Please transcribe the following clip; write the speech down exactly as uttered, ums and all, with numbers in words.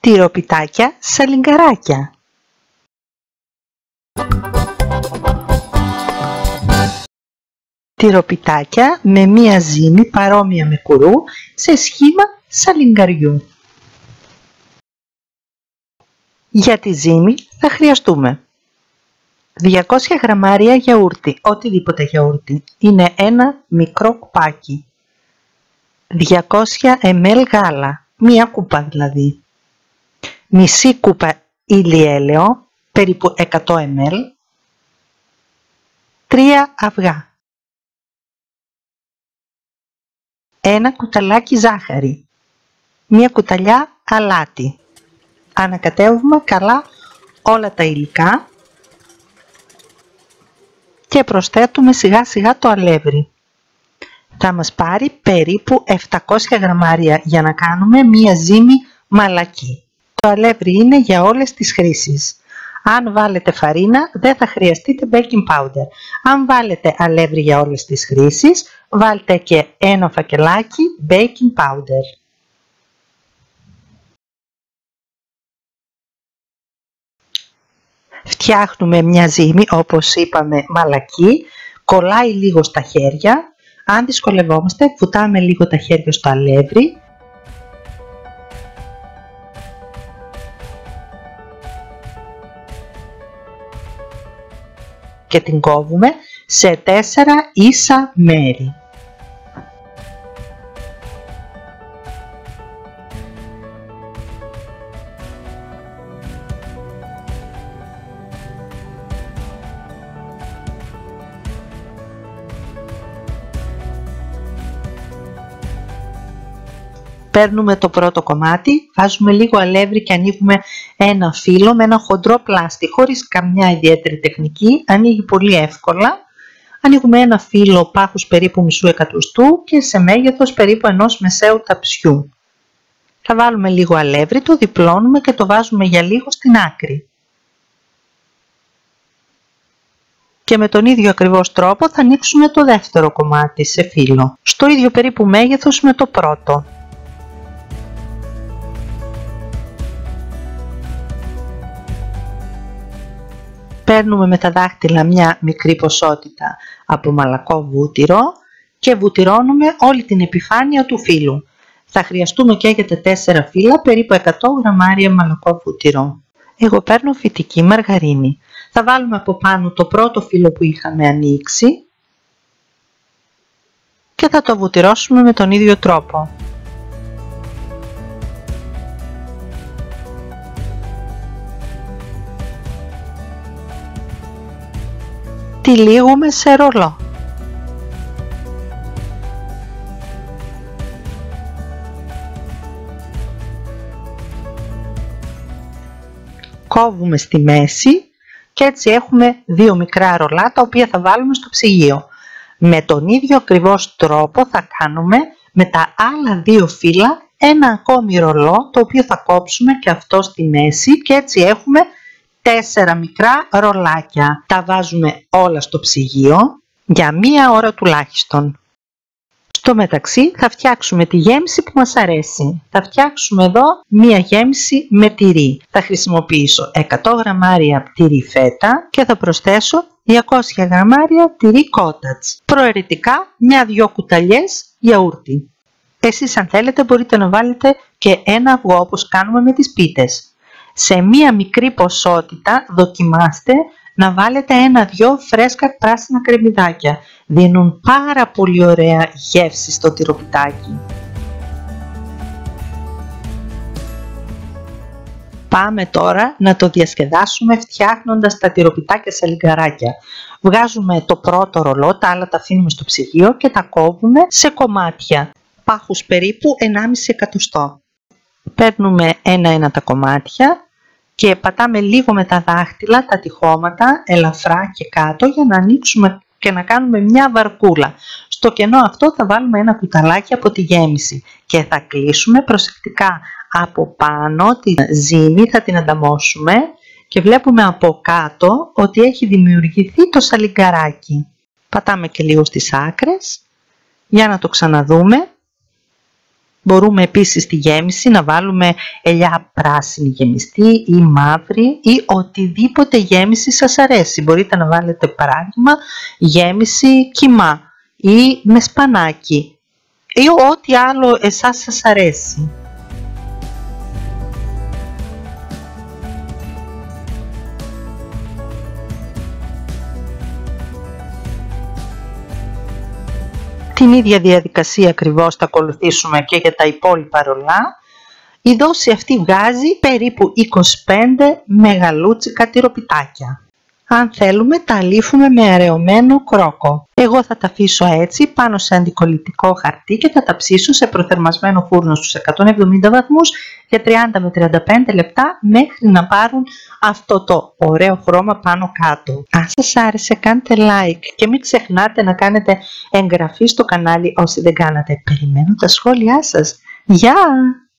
τυροπιτάκια σαλιγκαράκια. Τυροπιτάκια με μία ζύμη παρόμοια με κουρού σε σχήμα σαλιγκαριού. Για τη ζύμη θα χρειαστούμε διακόσια γραμμάρια γιαούρτι, οτιδήποτε γιαούρτι, είναι ένα μικρό κουπάκι, διακόσια μιλιλίτρα γάλα, μία κούπα δηλαδή, μισή κούπα ηλιέλαιο, περίπου εκατό μιλιλίτρα, τρία αυγά, ένα κουταλάκι ζάχαρη, μία κουταλιά αλάτι. Ανακατεύουμε καλά όλα τα υλικά και προσθέτουμε σιγά σιγά το αλεύρι. Θα μας πάρει περίπου επτακόσια γραμμάρια για να κάνουμε μία ζύμη μαλακή. Το αλεύρι είναι για όλες τις χρήσεις. Αν βάλετε φαρίνα δεν θα χρειαστείτε baking powder. Αν βάλετε αλεύρι για όλες τις χρήσεις, βάλτε και ένα φακελάκι baking powder. Φτιάχνουμε μια ζύμη, όπως είπαμε, μαλακή, κολλάει λίγο στα χέρια. Αν δυσκολευόμαστε, βουτάμε λίγο τα χέρια στο αλεύρι και την κόβουμε σε τέσσερα ίσα μέρη. Παίρνουμε το πρώτο κομμάτι, βάζουμε λίγο αλεύρι και ανοίγουμε ένα φύλλο με ένα χοντρό πλάστη, χωρίς καμιά ιδιαίτερη τεχνική, ανοίγει πολύ εύκολα. Ανοίγουμε ένα φύλλο πάχους περίπου μισού εκατοστού και σε μέγεθος περίπου ενός μεσαίου ταψιού. Θα βάλουμε λίγο αλεύρι, το διπλώνουμε και το βάζουμε για λίγο στην άκρη. Και με τον ίδιο ακριβώς τρόπο θα ανοίξουμε το δεύτερο κομμάτι σε φύλλο, στο ίδιο περίπου μέγεθος με το πρώτο. Παίρνουμε με τα δάχτυλα μια μικρή ποσότητα από μαλακό βούτυρο και βουτυρώνουμε όλη την επιφάνεια του φύλλου. Θα χρειαστούμε και για τα τέσσερα φύλλα περίπου εκατό γραμμάρια μαλακό βούτυρο. Εγώ παίρνω φυτική μαργαρίνη. Θα βάλουμε από πάνω το πρώτο φύλλο που είχαμε ανοίξει και θα το βουτυρώσουμε με τον ίδιο τρόπο. Τυλίγουμε σε ρολό. Κόβουμε στη μέση και έτσι έχουμε δύο μικρά ρολά τα οποία θα βάλουμε στο ψυγείο. Με τον ίδιο ακριβώς τρόπο θα κάνουμε με τα άλλα δύο φύλλα ένα ακόμη ρολό το οποίο θα κόψουμε και αυτό στη μέση και έτσι έχουμε τέσσερα μικρά ρολάκια. Τα βάζουμε όλα στο ψυγείο για μία ώρα τουλάχιστον. Στο μεταξύ θα φτιάξουμε τη γέμιση που μας αρέσει. Θα φτιάξουμε εδώ μία γέμιση με τυρί. Θα χρησιμοποιήσω εκατό γραμμάρια τυρί φέτα και θα προσθέσω διακόσια γραμμάρια τυρί cottage. Προαιρετικά μια-δυο κουταλιές γιαούρτι. Εσείς αν θέλετε μπορείτε να βάλετε και ένα αυγό όπως κάνουμε με τις πίτες. Σε μία μικρή ποσότητα δοκιμάστε να βάλετε ένα-δυο φρέσκα πράσινα κρεμμυδάκια. Δίνουν πάρα πολύ ωραία γεύση στο τυροπιτάκι. Πάμε τώρα να το διασκεδάσουμε φτιάχνοντας τα τυροπιτάκια σαλιγκαράκια. Βγάζουμε το πρώτο ρολό, τα άλλα τα αφήνουμε στο ψυγείο και τα κόβουμε σε κομμάτια, πάχους περίπου ενάμιση εκατοστό. Παίρνουμε ένα-ένα τα κομμάτια και πατάμε λίγο με τα δάχτυλα τα τυχώματα ελαφρά και κάτω για να ανοίξουμε και να κάνουμε μια βαρκούλα. Στο κενό αυτό θα βάλουμε ένα κουταλάκι από τη γέμιση και θα κλείσουμε προσεκτικά από πάνω τη ζύμη, θα την ανταμώσουμε και βλέπουμε από κάτω ότι έχει δημιουργηθεί το σαλιγκαράκι. Πατάμε και λίγο στις άκρες για να το ξαναδούμε. Μπορούμε επίσης στη γέμιση να βάλουμε ελιά πράσινη γεμιστή ή μαύρη ή οτιδήποτε γέμιση σας αρέσει. Μπορείτε να βάλετε παράδειγμα γέμιση κιμά ή με σπανάκι ή ό,τι άλλο εσάς σας αρέσει. Την ίδια διαδικασία ακριβώς θα ακολουθήσουμε και για τα υπόλοιπα ρολά. Η δόση αυτή βγάζει περίπου είκοσι πέντε μεγαλούτσικα τυροπιτάκια. Αν θέλουμε τα αλείφουμε με αραιωμένο κρόκο. Εγώ θα τα αφήσω έτσι πάνω σε αντικολλητικό χαρτί και θα τα ψήσω σε προθερμασμένο φούρνο στους εκατόν εβδομήντα βαθμούς για τριάντα με τριάντα πέντε λεπτά μέχρι να πάρουν αυτό το ωραίο χρώμα πάνω κάτω. Αν σας άρεσε κάντε like και μην ξεχνάτε να κάνετε εγγραφή στο κανάλι όσοι δεν κάνατε. Περιμένω τα σχόλιά σας. Γεια!